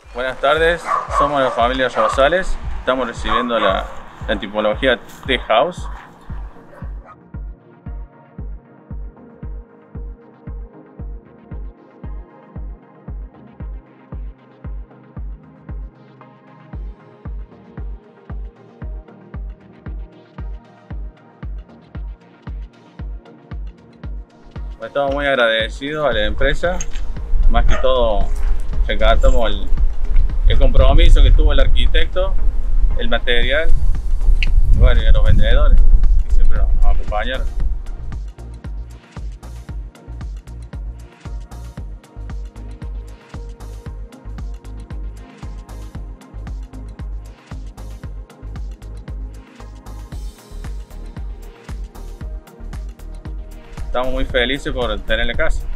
Buenas tardes, somos la familia Rosales, estamos recibiendo la tipología dejanos. Estamos muy agradecidos a la empresa, más que todo rescatamos el compromiso que tuvo el arquitecto, el material, bueno, y a los vendedores que siempre nos acompañaron. Estamos muy felices por tener la casa.